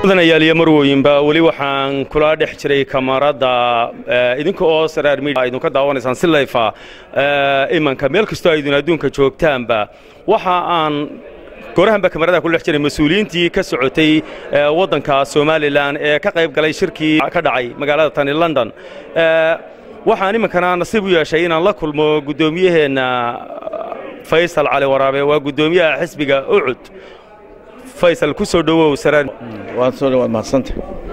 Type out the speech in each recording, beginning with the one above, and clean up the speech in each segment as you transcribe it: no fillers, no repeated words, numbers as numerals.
mudanayaal marwooyin baa wali waxaan kula dhex jiray kamarada idinka oo saraar media idinka daawanaysaan si live imanka meel kastoo ay adduunka joogtaanba waxa aan gorahanba kamarada ku dhex jiray mas'uuliyiintii ka socotay wadanka Soomaaliland ee ka qayb galay shirkii ka dhacay magaalada tan London waxaan imankana nasiib u yeeshay inaan la kulmo gudoomiyaheena Faysal Cali Waraabe waa gudoomiyaha xisbiga Ucud Faysal ku soo dhawow saraar waan soo dhawaad maasanta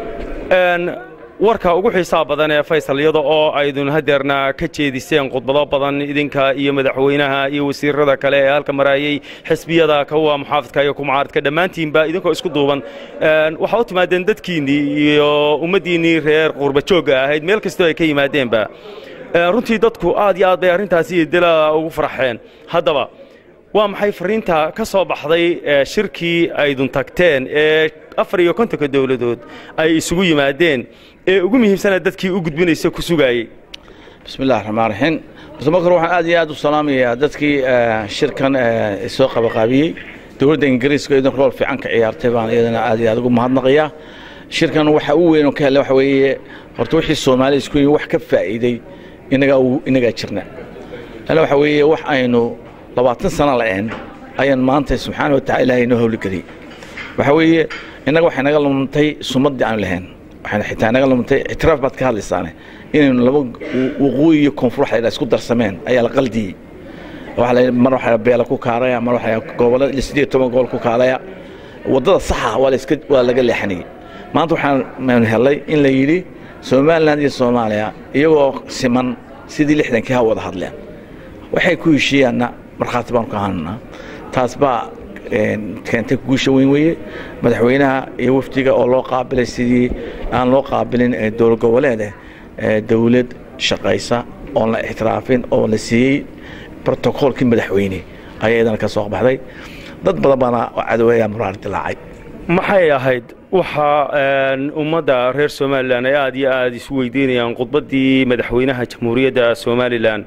warka ugu xiisaab badan ee Faysal iyada oo aydun hadeerna ka jeediseen khudbado badan idinka iyo madaxweynaha iyo wasiirada kale ee halka marayay xisbiyada kuwa muxaafidka iyo kumaaradka dhamaantiinba idinkoo isku duuban waxa u timaadeen dadkiinii iyo ummadiinii reer qurba jooga ahayd meel kastoo ay ka yimaadeenba runtii dadku aad iyo aad bay arintaasi dila ugu farxeen haddaba waa maxay fariinta ka soo baxday shirkii aydun tagteen ee 54 dawladood ay isugu yimaadeen ee ugu muhiimsan dadkii u gudbinaysa ku sugayay bismillaahir rahmaanir rahiim marka waxaan aad iyo aad u salaamayaa dadkii shirkan soo qabaqaabiyay dawladda Ingiriiska ee rol fiican ka ciyaartay baan iyadana aad iyo aad ugu mahadnaqayaa shirkan waxa uu weyn oo ka helay waxa weeye horta wixii Soomaaliya isku wax ka faa'iiday inaga jirna waxa weeye wax aynu 20 sano la'aan ayaan maanta subxaanahu wa ta'ala inoo hawli galay waxa weeye inaga waxa naga lumtay sumadii aan lahayn waxaan xitaa naga lumtay itiraaf baad ka hadlaysaane inaynu laba waqooyi iyo koonfur waxa isku darsameen ayaa la qaldiyay waxa la mar waxa beela ku kaaraya mar waxa gobolada 18 gobol ku kaaraya wadada saxa waa laga leexanay maanta waxaan helay in la yiri Soomaaliland iyo Soomaaliya iyagoo siman sidii 60 ka wada hadleen waxay ku heshiiyaan marxaad baan ka hanaa taas baa keentay guusha weyn weeye madaxweynaha iyo wafdiga oo loo qaabilay sidii aan loo qaabilin dowlad goboleed dawlad shaqaysa oo la ixtiraafin oo la siiyay protocolkii madaxweyne ayadan ka soo baxday dad badan bana cadawaya muraad dilaacay maxay ahayd waxa ummadda reer Soomaaliland ay aad iyo aad isu weydiinayaan khudbadii madaxweynaha jamhuuriyadda Soomaaliland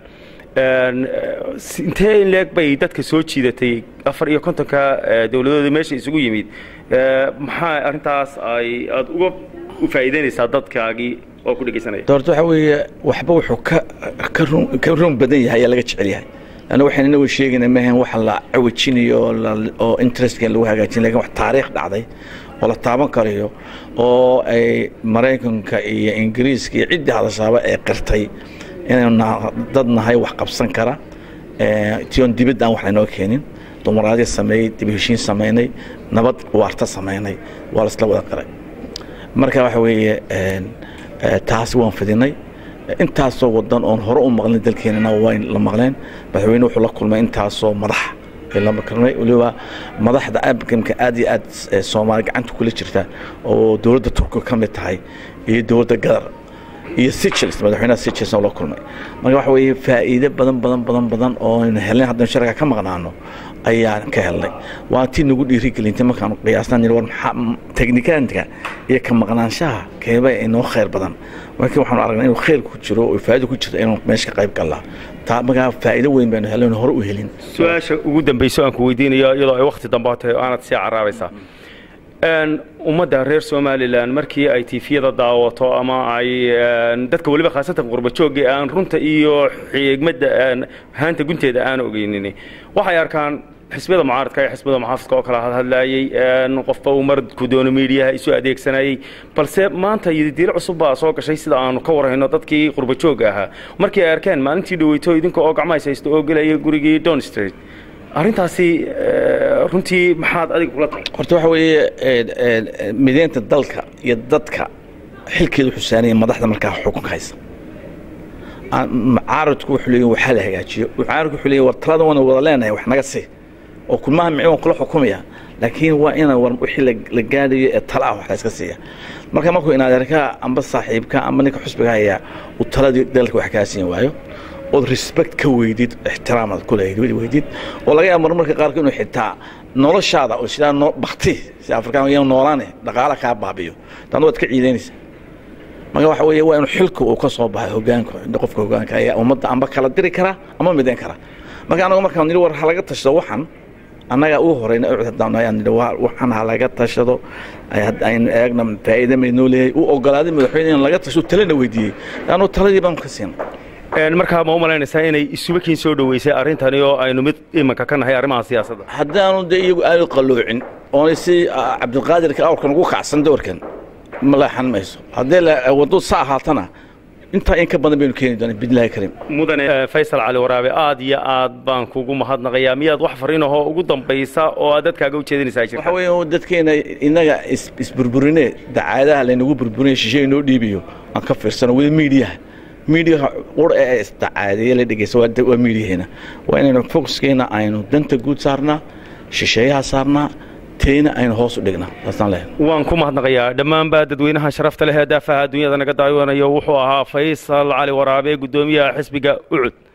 intee in leeg bay dadka soo jiidatay 54 dawladooda meesha isugu yimid maxaa arintaas ay aad uga faa'iideynaysaa dadkaagi oo ku dhageysanaya doorto waxa weeye waxba wuxuu ka run badan yahay laga jecel yahay ana waxaan inoo sheegnaa maahan wax la awajinayo oo interest lagu hagaajin laakiin wax taariikh dhacday oo la taaban karayo oo ay Mareykanka iyo Ingiriiska iyo cid hadashaaba ay qirtay inayna dadnahay wax qabsan kara tion dibadda wax inoo keenin dumaraadii sameeyay dib heshiin sameeynay nabad waarta sameeynay waa isla wada qaray marka waxa weeye taas waan fidinay intaasoo wadan oo hore u maqlin dalkeenana waa la maqleen madaxweynuhu wuxuu la kulmay intaasoo madax la makarnay waliba madaxda abkamka aad iyo aad Soomaali gacanta kula jirta oo dawladda Turkiga ka mid tahay iyo dawladda Qatar iyo Seychelles madaxweynaha Seychelles oo la kulmay marka waxa weeye faa'iido badan oo in helin hadan sharciga ka maqnaano ayaan ka helnay waa tii nagu dhiirigelintay markaan qiyaasnaan war technical-ka iyo ka maqnaanshaha keeba inoo khayr badan markii waxaan aragnay inuu khayr ku jiro oo faa'iido ku jirto inuu meesha qayb galaa taa marka faa'iido weyn baan helay hore u helin su'aasha ugu dambayso aan ku weydiinayo iyadoo ay waqti dambaatay aanad si caraabaysaa ummadda reer Soomaaliland markii ay TV-yada daawato ama ay dadka waliba khaasatan qurba jooga aan runta iyo xigmadda haanta gunteeda aan ogeynin waxay arkaan xisbiyada mucaaradka iyo xisbiyada muxaafidka oo kala hadlayay qofba umar ku doono media isu adeegsanayay balse maanta yidil cusub baa soo gashay sida aanu ka warayno dadkii qurba jooga ahaa markii ay arkeen maalintii dhaweyto idinka oo gacmaysta oo galay gurigii Don Street arintaasi runtii maxaad adiga kula tahay horta waxa weeye mideynta dalka iyo dadka xilkeedu xusaanaya madaxda markaa xukunka haysa mucaaradku wuxuu leeyahay waxa la hagaajiyo mucaaradku wuxuu leeyahay war talada wana wada leenahay wax naga si oo kulmaha micno kula xukumaya laakiin waa ina war wixii la gaadhayo ee tala wax la iska siiya marka markuu inaad arkaa amba saaxiibka amba ninka xusbiga haya uu talada dalka wax ka siin waayo oo respect ka weydid ixtiraamad ku leeyahay oo laga yaabo marmarka qaarkood inuu xitaa noloshaada oo sida baqti si Afrikaan iyo noolaane dhaqaale ka baabiyo tan wad ka ciideynaysa marka waxa weeye waa inuu xilku uu ka soo baxo hoggaanka qofka hoggaanka ayaa ummadda amba kala diri kara ama mideen kara marka anagu markaan niri war halaga tashado waxan annaga u horeyna ucudadaan waxaan laga tashado aynu eegna faa'iido maynoo leeyahay u ogolaaday madaxweyne in laga tasho talena weydiiyey anuu taladii baan ka siin markaa ma u malaynaysaa inay isuba kiin soo dhoweysay arrintani oo aynu mid imanka ka nahay arrimaha siyaasadda haddaanu dee iyagu aanu qalloocin oonay si cabdilqaadirka awrkan ugu kacsan doorkan ma leexan mayso haddii waddo sa ahaatana intaa in ka badan baynu keeni doonaa bidnillaahi kariim mudane faysal cali waraabe aad iyo aad baan kugu mahadnaqayaa miyaad wax fariinahoo ugu dambaysa oo aad dadkaaga u jeedinaysaa jirta waxa weeye dadkeena innaga isburburinee dacaadaha laynagu burburinay shishe inoo dhiibiyo aan ka fiirsano weli miidiyaha qur ee isdacaadeeye la dhegeysa waa miidiyaheena waa inaynu fokuskeena aynu danta guud saarnaa shisheeyaha saarnaa tayna aynu hoos u dhignaa taasaan leeyahay waan ku mahadnaqayaa dhammaanba dadweynaha sharafta leh ee daafaha adduunyada naga daawanayo wuxuu ahaa faysal cali waraabe guddoomiyaha xisbiga ucud